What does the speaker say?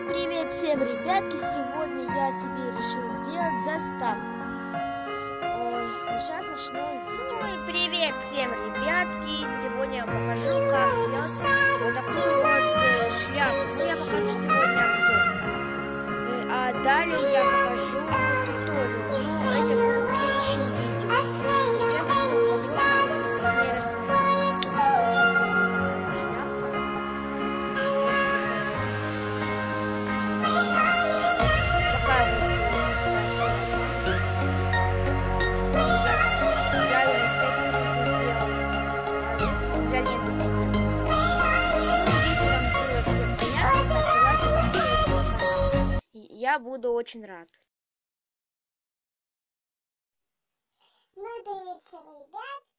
Привет всем, ребятки! Сегодня я себе решил сделать заставку. Сейчас начнем видео. Привет всем, ребятки! Сегодня я покажу, как сделать вот такую вот шляпу. Ну, я покажу сегодня обзор. А далее я покажу туториал. Ну, это будет следующее видео. Сейчас я все подробно расскажу. Я буду очень рад. Ну, привет всем, ребят.